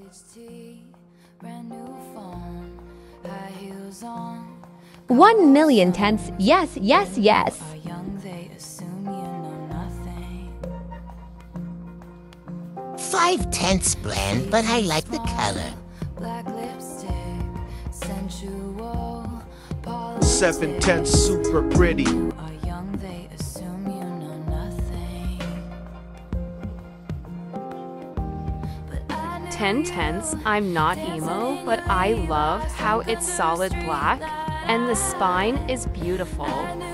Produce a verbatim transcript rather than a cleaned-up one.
One million tenths, yes, yes, yes. Five tenths bland, but I like the color. Seven tenths super pretty. Ten tenths, I'm not emo, but I love how it's solid black and the spine is beautiful.